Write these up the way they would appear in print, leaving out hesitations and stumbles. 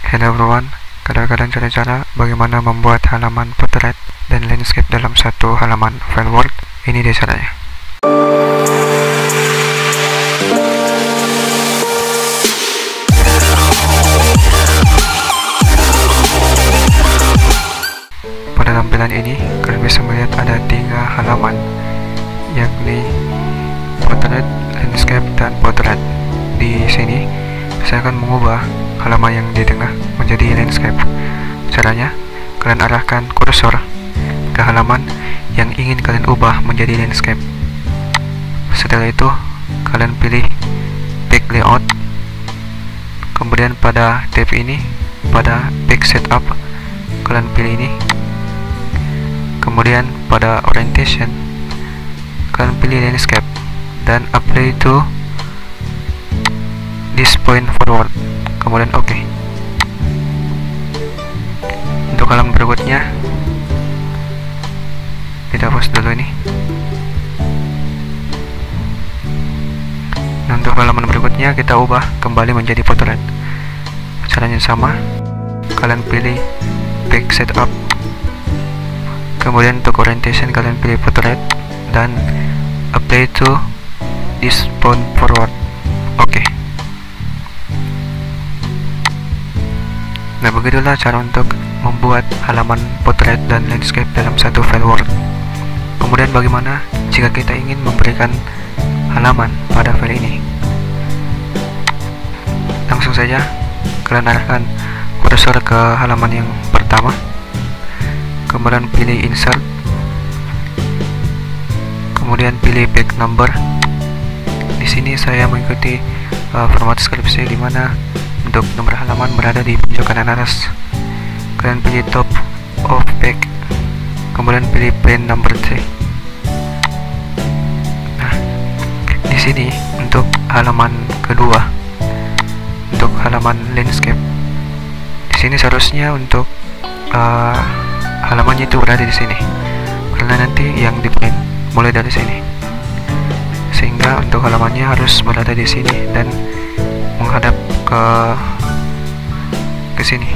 Hello everyone, kadang-kadang cara-cara bagaimana membuat halaman potret dan landscape dalam satu halaman file Word. Ini dia caranya. Pada tampilan ini, kalian bisa melihat ada 3 halaman, yakni potret, landscape, dan potret. Di sini, saya akan mengubah halaman yang di tengah menjadi landscape. Caranya, kalian arahkan kursor ke halaman yang ingin kalian ubah menjadi landscape. Setelah itu, kalian pilih Back Layout. Kemudian pada tab ini, pada Back Setup, kalian pilih ini. Kemudian pada Orientation, kalian pilih Landscape dan apply to this point forward. Kemudian OK. Untuk halaman berikutnya, kita hapus dulu ini. Nah, untuk halaman berikutnya kita ubah kembali menjadi potret. Caranya sama, kalian pilih Back Setup. Kemudian untuk Orientation kalian pilih potret dan apply to this point forward. Oke. Nah, begitulah cara untuk membuat halaman potret dan landscape dalam satu file Word. Kemudian bagaimana jika kita ingin memberikan halaman pada file ini? Langsung saja kalian arahkan kursor ke halaman yang pertama. Kemudian pilih Insert. Kemudian pilih Back Number. Di sini saya mengikuti format skripsi di mana untuk nomor halaman berada di pojok kanan atas. Kalian pilih Top of Page. Kemudian pilih Plain Number 3. Nah, di sini untuk halaman kedua, untuk halaman landscape, di sini seharusnya untuk halamannya itu berada di sini, karena nanti yang di print mulai dari sini, sehingga untuk halamannya harus berada di sini dan menghadap ke sini.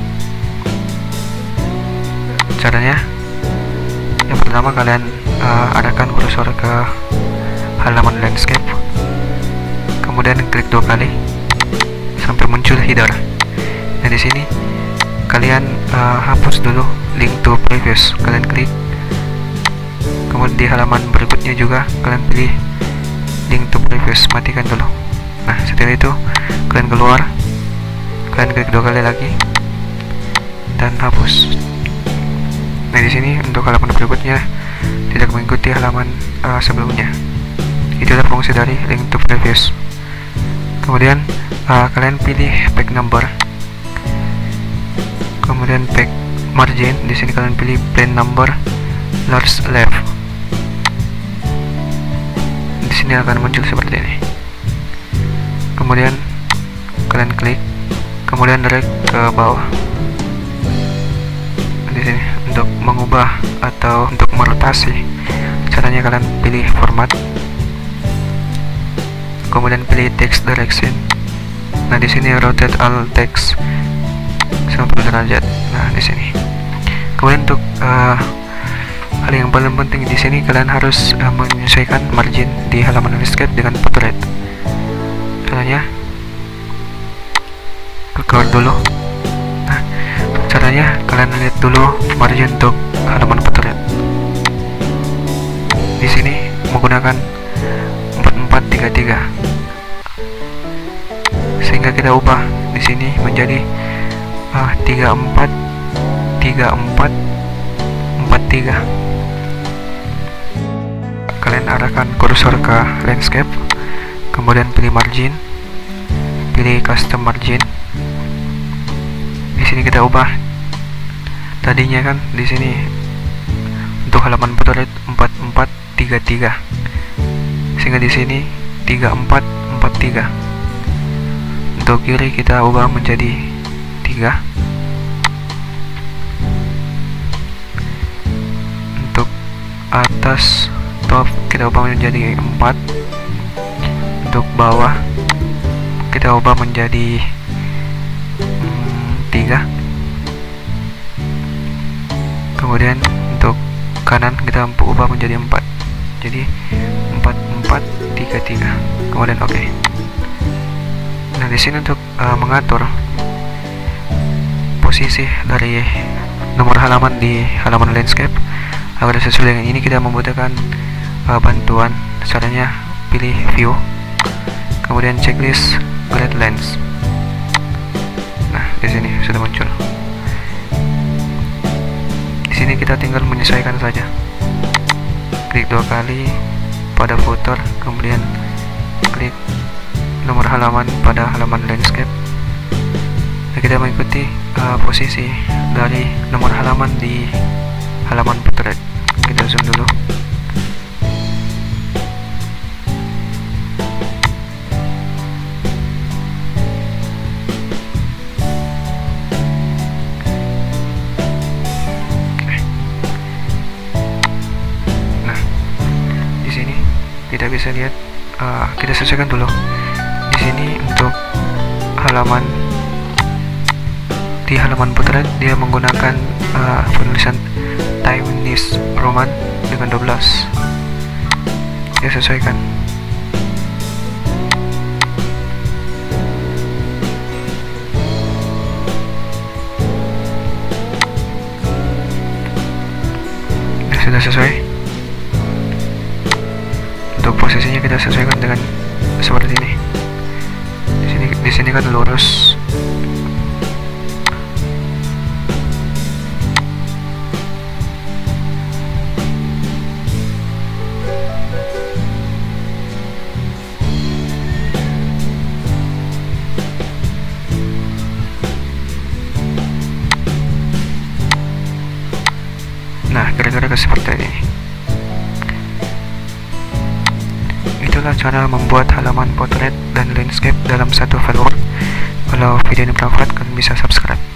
Caranya, yang pertama kalian arahkan kursor ke halaman landscape, kemudian klik 2 kali sampai muncul header. Nah, di sini kalian hapus dulu link to previous, kalian klik. Kemudian di halaman berikutnya juga kalian pilih link to previous, matikan dulu. Nah, setelah itu kalian keluar, kalian klik 2 kali lagi dan hapus. Nah, di sini untuk halaman berikutnya tidak mengikuti halaman sebelumnya. Itulah fungsi dari link to previous. Kemudian kalian pilih Back Number. Kemudian Back Margin, di sini kalian pilih Plain Number Large Left. Di sini akan muncul seperti ini. Kemudian kalian klik, kemudian drag ke bawah. Di sini untuk mengubah atau untuk merotasi, caranya kalian pilih Format, kemudian pilih Text Direction. Nah, di sini rotate all text 90 derajat. Nah, di sini. Kemudian untuk hal yang paling penting di sini, kalian harus menyesuaikan margin di halaman landscape dengan potret. Caranya, keluar dulu. Nah, caranya kalian lihat dulu margin untuk halaman potret. Di sini menggunakan 4433, sehingga kita ubah di sini menjadi 3443. Kalian arahkan kursor ke landscape, kemudian pilih margin, pilih custom margin. Di sini kita ubah, tadinya kan di sini untuk halaman potret 4433, sehingga di sini 3443. Untuk kiri kita ubah menjadi 3. Untuk atas top kita ubah menjadi 4. Untuk bawah kita ubah menjadi Kemudian untuk kanan kita ubah menjadi 4, jadi 4 4 3 3. Kemudian oke. Nah, di sini untuk mengatur posisi dari nomor halaman di halaman landscape agar sesuai dengan ini, kita membutuhkan bantuan. Caranya pilih view, kemudian checklist guidelines. Nah, di sini sudah muncul. Di sini kita tinggal menyesuaikan saja. Klik 2 kali pada footer, kemudian klik nomor halaman pada halaman landscape. Nah, kita mengikuti posisi dari nomor halaman di halaman portrait. Kita zoom dulu. Kita bisa lihat, kita sesuaikan dulu. Di sini untuk halaman di halaman portrait dia menggunakan penulisan Times New Roman dengan 12. Kita sesuaikan. Sudah sesuai. Untuk posisinya kita sesuaikan dengan seperti ini. Di sini kan lurus. Nah, kira-kira seperti ini. Itulah cara membuat halaman portrait dan landscape dalam satu file Word. Kalau video ini bermanfaat, kalian bisa subscribe.